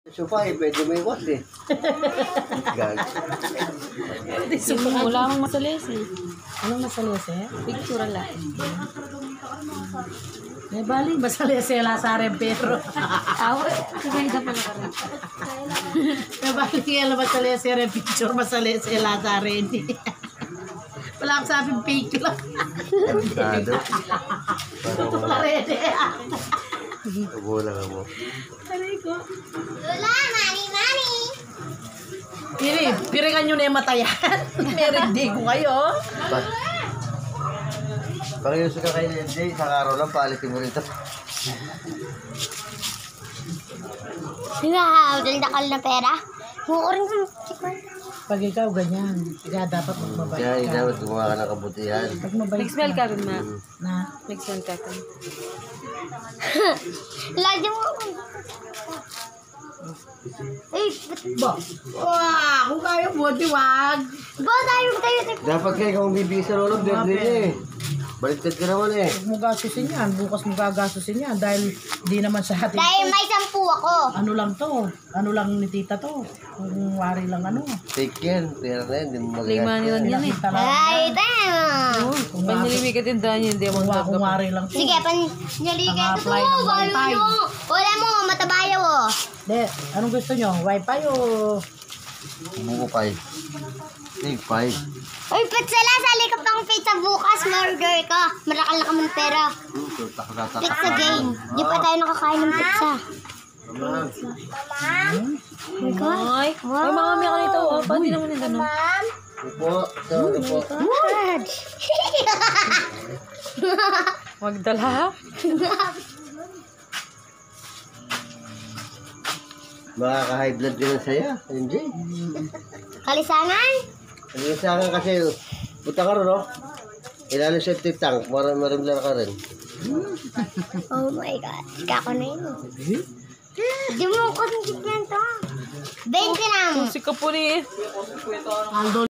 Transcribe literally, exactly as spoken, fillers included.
Supa eh, pwede may wat eh. Gag. Wala akong masalis eh. Anong masalis eh? Picture lang. May bali, masalis eh, lasare pero. Awa, kaganda pala ka rin. May bali kaya masalis eh, picture, masalis eh, lasare. Wala akong sabing fake lang. Sado. Ito pala rin eh. Kabula ka mo. Aray ko. Lola, mani, mani. Piri, piringan nyo na yung matayan. Meron di ko kayo. Ba? Pakiuso ka kay L J, isang araw lang, paalitin mo rin ito. Wow, daldakal na pera. Mukha rin sa Pag ikaw ganyan, kaya dapat magmabait Kaya ka. dapat gumawa ka ng kabutihan. Pag mabait Nag-smell ka rin, ma. Na, Nag-smell ka rin. Lagi mo ako. Ay, ba? Wow, kung kayo mo, diwag. ba tayo tayo tayo. Dapat kayo kung bibigay sa lolo, birthday niya eh. Baliktad ka naman eh. Huwag mo gasusin yan, bukas mo gagasusin yan dahil di naman sa atin. Dahil may sampu ako. Ano lang to? Ano lang ni tita to? Kung wari lang ano. Take yan, pera na yan, hindi mo Play magagastos. money lang yan eh. Pinakita lang. Ay, tayo. Kung Pag nilimig ka din dahil hindi mo Kung, magdagap. kung wari lang to. Sige, pan naligat ito. Naka-apply ng Bayo wifi. nyo. Wala mo, matabayaw oh. De, anong gusto nyo? Wi-Fi o... Buko five. Take five. Uy, pitsala, sali ka pang pizza bukas. Murder ka. Marakal na ka ng pera. Takatatak. Pizza game. Di pa tayo nakakain ng pizza. Ma'am. Oh my God. Ay, ay mga kami ka nito. Oh, pati naman yung gano'n. Ma'am. Upo. Ito, upo. God. Magdala. Makaka-high blood ka ng saya, M J. Kalisangan? Ano yung sa akin kasi, punta ka rin, no? Ilalim sa septic tank, mar marimlar ka rin. Oh my God. Kako na yun. Di mo ko ng to. twenty na. Si Kapuni eh. Aldo